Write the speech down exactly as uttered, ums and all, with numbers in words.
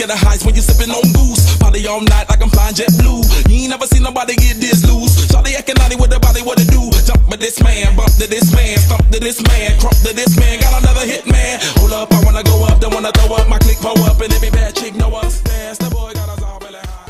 scared of heights when you sipping on goose. Party all night like I'm flying jet blue. You ain't never seen nobody get this loose. Shawty acting naughty with the body, what it do? Jump with this man, bump to this man, stomp to this man, crump to this man. Got another hit man. Hold up, I wanna go up, don't wanna throw up. My click pull up, and every bad chick know us. Fast, the boy got us all really high.